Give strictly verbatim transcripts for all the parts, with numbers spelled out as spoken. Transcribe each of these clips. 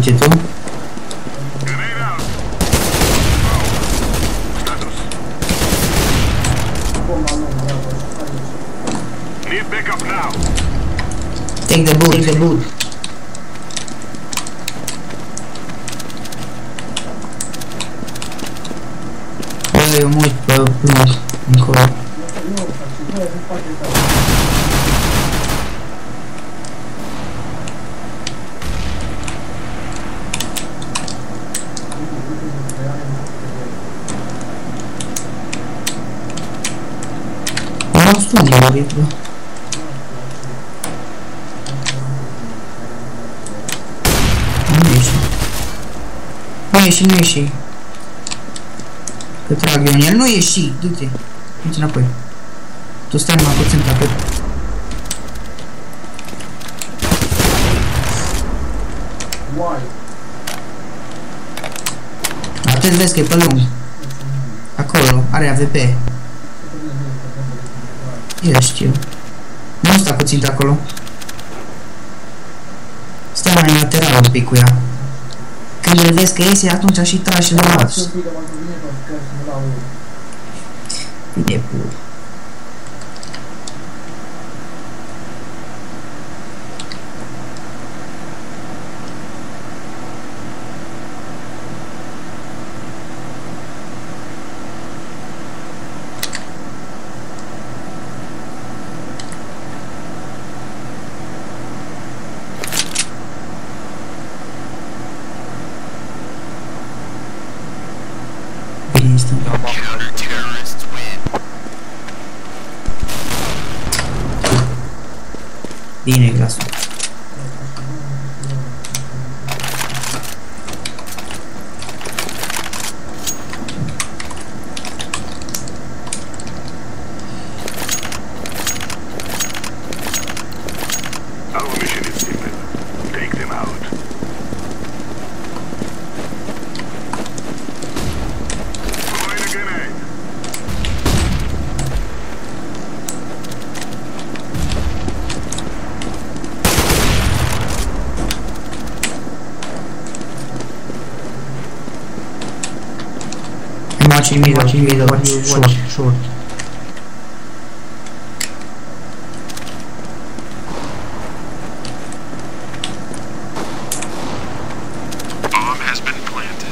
Ce tu? Take the boot, take the boot. Bă, eu mă uit pe plus, încolo. Nu spune, bă. Nu ieși. Nu ieși, nu ieși. Că trag eu în el, nu ieși, du-te. Du-te înapoi. Tu stai numai puțin pe atât. Atât vezi că e pe lung. Acolo, are A V P. Eu știu. Nu sta puțin acolo. Stai mai în lateral un pic cu ea. Când îl vezi că iese, atunci și tragi și le lași. Bine pur. Bine, glasul. Our mission is simple. Take them out. Throwing a grenade. Watching me, watching me, watching short, short. Bomb has been planted.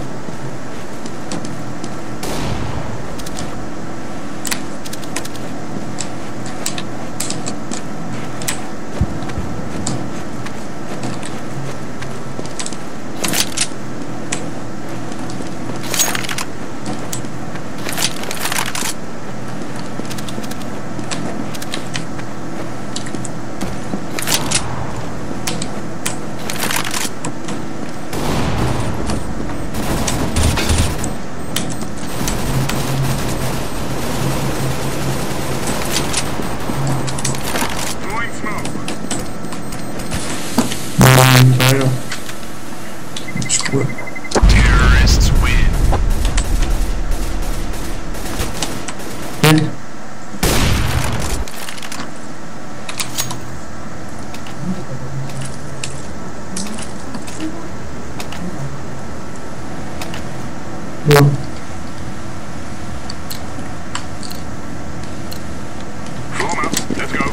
Terrorists win. Win. Bun. Form up. Let's go.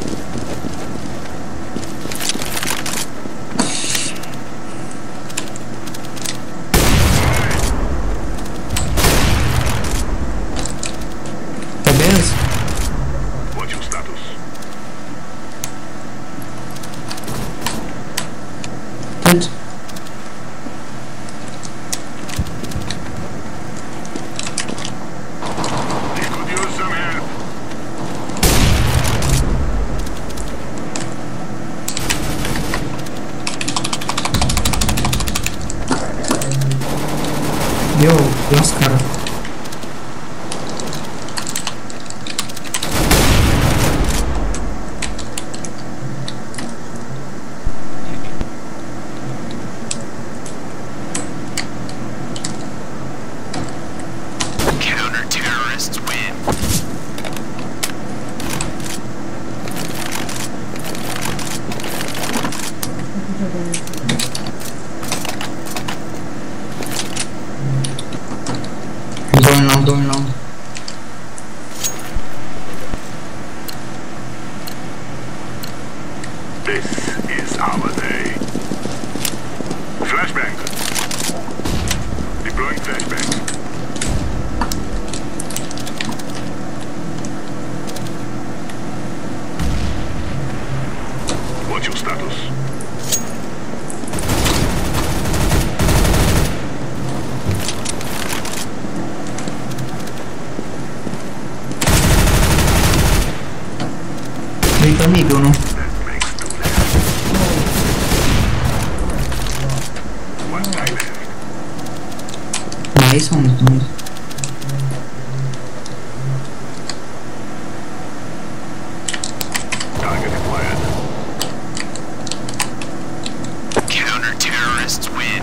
What's your status? Good. They could use some help. Yo, la scară. Counter-terrorists win. This is our day. Flashbang. Deploying flashbang. What's your status? Dentro mi uno. That makes two left. One guy left. Mai sunt, nu. Target acquired. Counter-terrorists win.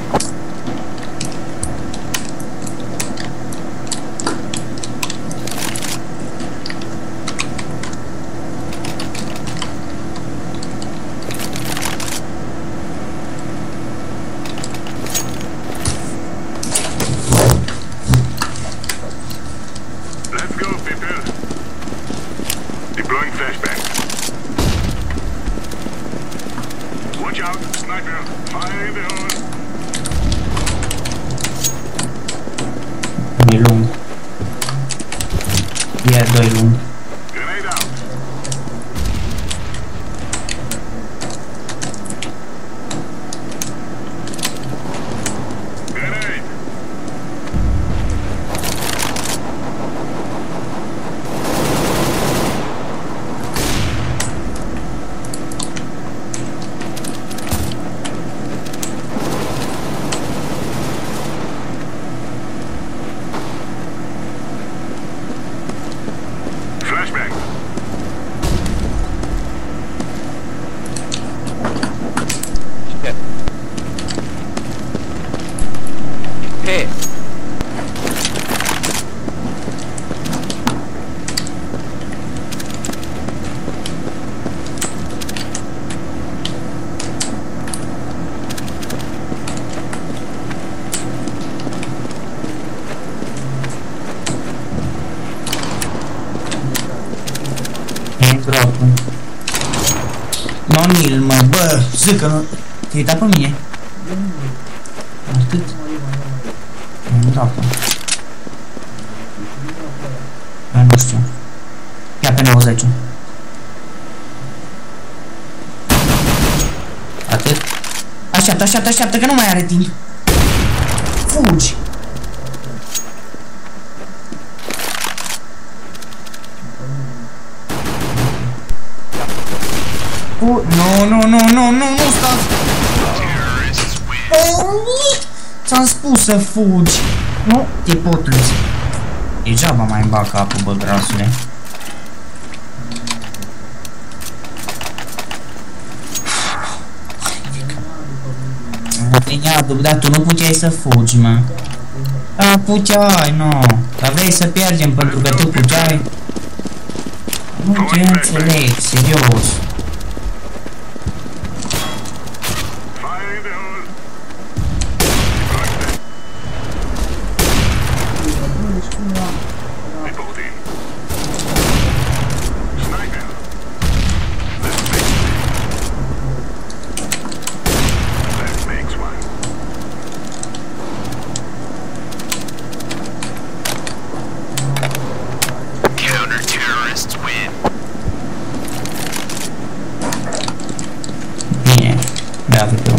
Let's go, people. Deploying flashbang. Watch out, sniper. Fire in the hole. E lung. E doi lung. Grenade out. Grenade. Flashbang. Shit. Hey. E troppo. Non il mă, bă, zic că nu... Te-ai uitat pe mine? Atât? Nu dau pe. Bă, nu știu. Ia pe nouăzeci. Atât? Așteaptă, așteaptă, așteaptă, că nu mai are timp. Fugi! Fu- Nu, nu, nu, nu, nu, nu, stați! Terrorists win. Ți-am spus să fugi! Nu te potuți! Degeaba mai îmi bag capul, bă, grasule. Iadu, dar tu nu puteai să fugi, mă. Da, puteai, nu. Dar vrei să pierdem pentru că tu puteai? Nu te înțeleg, serios. Fire in the hole. Reporting. Sniper. That makes That makes one. Counter-terrorists win. Bine, da, Vitor.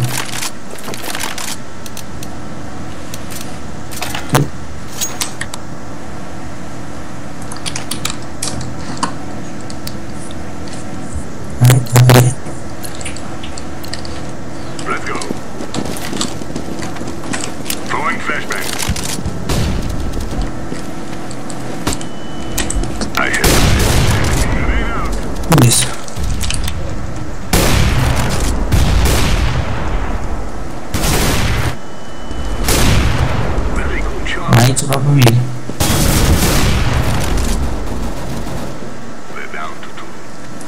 Hai, hai. Let's go. Throwing flashbang. I hit. Grenade out. Unde sunt? Very good job. Ai ceva pe mine. They're down to two.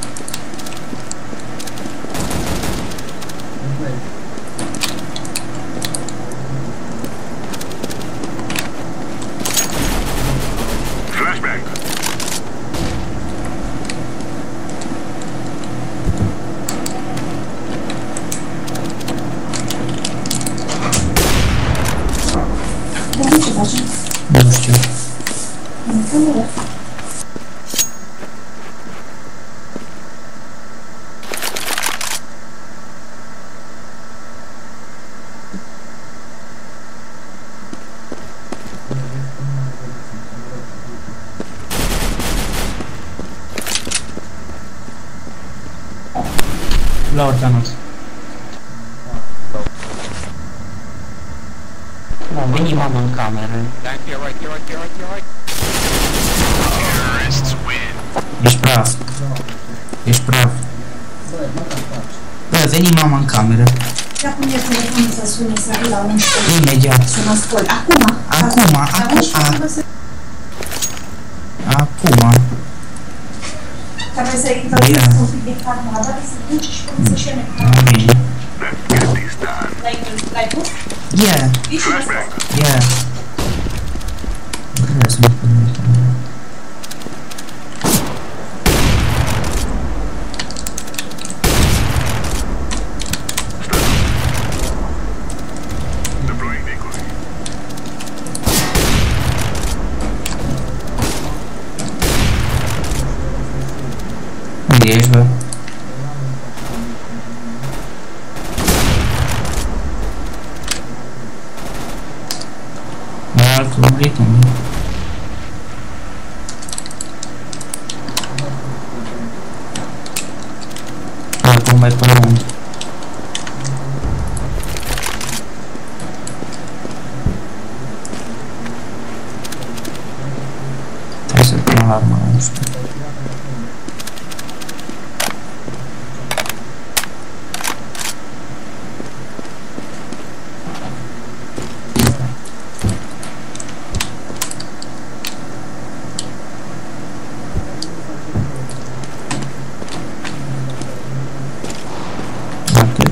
Flashbang. Flower Thanos. Mă, veni mama în cameră. Down here, right here, right here, right here, right. Terrorists win. Ești praf. Ești praf. Bă, veni mama în cameră. Ia pune telefonul să sune să la unsprezece. Imediat. Să mă ascult. Acum. Acum, La acum, unsprezece a- trebuie să... Acum. Trebuie să-i Bine. dădesc un pic de farmă la doare, să duci și până să-și iene. Bine. Let's get this done. L-ai- L-ai pus? Yeah, Nici nu Flashbang. yeah. Vreau să mă pun în cameră. Deploying decoy. Unde ești, bă? E altul ritm. Acum mai până unde? Trebuie să pun alarma, nu știu. Atât.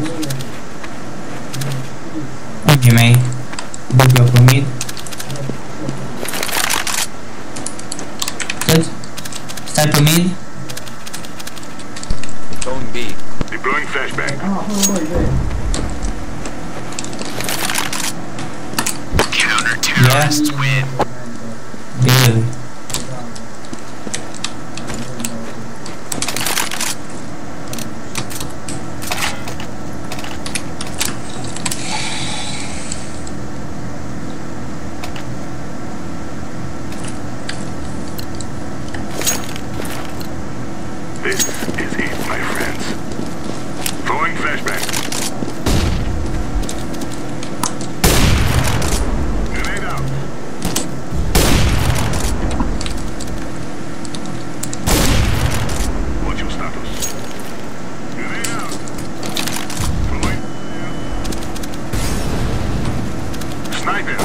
Ochii mei. Duc eu pe mid. Cât? Stai pe mid? Going B. Deploying flashbang. Counter terrorists win. Bine. This is it, my friends. Throwing flashbang. Grenade out. What's your status? Grenade out. Throwing. Sniper.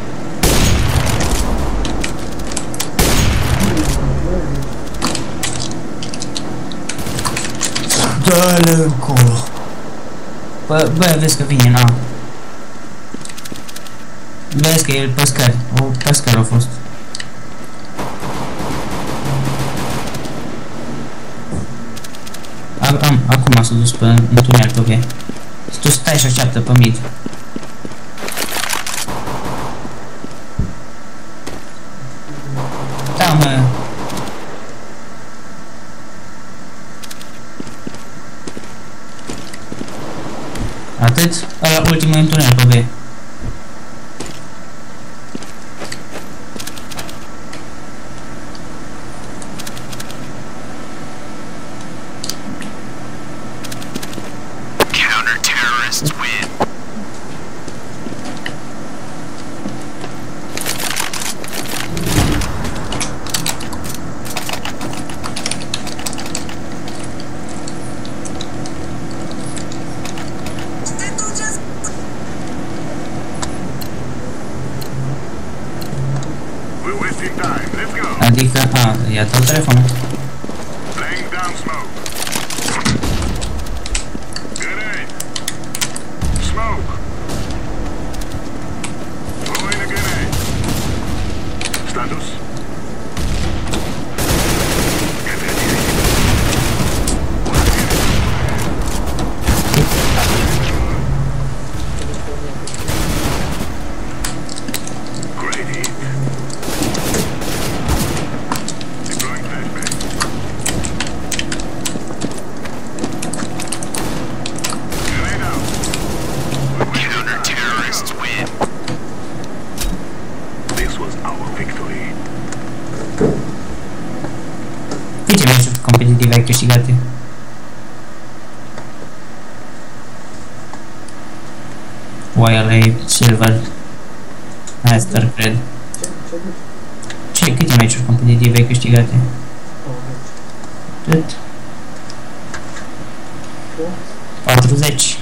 Dă-le încolo. Bă, bă, vezi că vine, na. Vezi că e pe scări. O, pe scări a fost. A, am, acum s-a dus pe în tunel pe B. Tu stai și așteaptă pe mid. Da, mă. Atât? Ăla ultimul în tunel pe B. Counter terrorists win. We're wasting time. Let's go. Adică, a, ia tot telefonul. Laying down smoke. Grenade. Smoke. Throwing a grenade. Status. Get ready. Great hit. Deploying flashbang. Grenade out. Counter terrorists win. This was our victory. Câte meciuri competitive ai câștigate? Oaia ăla e silver. Master, cred. Ce? Ce duci? Ce, câte meciuri competitive ai câștigate? Oh, Cât? tu? patruzeci.